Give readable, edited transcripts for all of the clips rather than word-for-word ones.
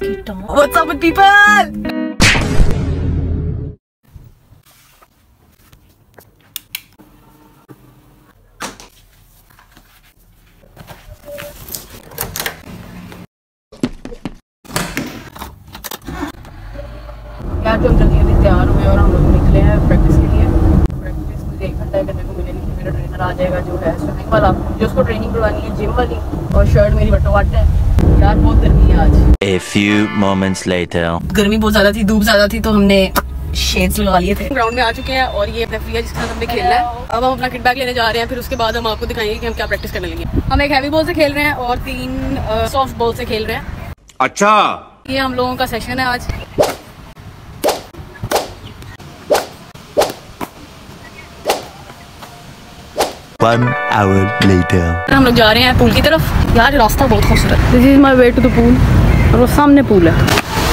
What's up with people? यार तो हम जल्दी जल्दी तैयार हुए और हम लोग निकले हैं प्रैक्टिस के लिए। प्रैक्टिस मुझे 1 घंटा करने को मिलेगी। मेरा ट्रेनर आ जाएगा जो है स्विमिंग वाला, जो उसको ट्रेनिंग करवानी है जिम वाली, और शर्ट मेरी बटवाट है। यार बहुत गर्मी है आज। A few moments later. गर्मी बहुत ज्यादा थी, धूप ज्यादा थी, तो हमने शेड्स लगा लिए थे। ग्राउंड में आ चुके हैं और ये रेफरी है जिसके साथ हमने खेलना है। अब हम अपना किट बैग लेने जा रहे हैं, फिर उसके बाद हम आपको दिखाएंगे कि हम क्या प्रैक्टिस करने लगे। हम एक हैवी बॉल से खेल रहे हैं और 3 सॉफ्ट बॉल से खेल रहे हैं। अच्छा, ये हम लोगों का सेशन है आज। One hour later. हम लोग जा रहे हैं पूल की तरफ। यार रास्ता बहुत खूबसूरत। This is my way to the pool, और वो सामने पूल है।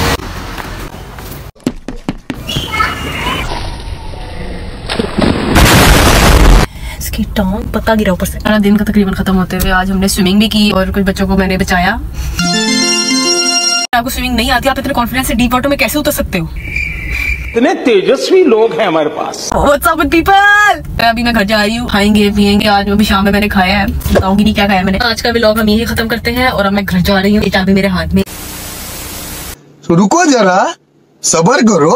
इसकी टांग पता गिरा ऊपर से। सारा दिन का तकरीबन खत्म होते हुए आज हमने स्विमिंग भी की और कुछ बच्चों को मैंने बचाया। आपको स्विमिंग नहीं आती, आप इतने कॉन्फिडेंस से डीप वाटर में कैसे उतर सकते हो? इतने तेजस्वी लोग हैं हमारे पास। What's up with people? अभी मैं घर जा रही हूँ, खाएंगे पियेंगे। आज अभी शाम में मैंने खाया है, बताऊंगी नहीं क्या खाया मैंने। आज का व्लॉग हम यही खत्म करते हैं और अब मैं घर जा रही हूँ। चाबी मेरे हाथ में। तो रुको जरा, सब्र करो।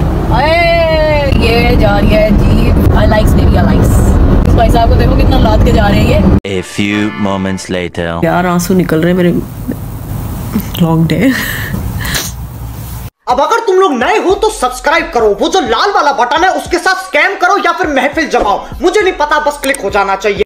ये जा रही है jeep. I likes baby, I likes। इस भाई साहब को देखो कितना लाद के जा रहे हैं ये। A few moments later. यार आंसू निकल रहे मेरे। Long day. अब अगर तुम लोग नए हो तो सब्सक्राइब करो, वो जो लाल वाला बटन है उसके साथ स्कैम करो या फिर महफिल जमाओ, मुझे नहीं पता, बस क्लिक हो जाना चाहिए।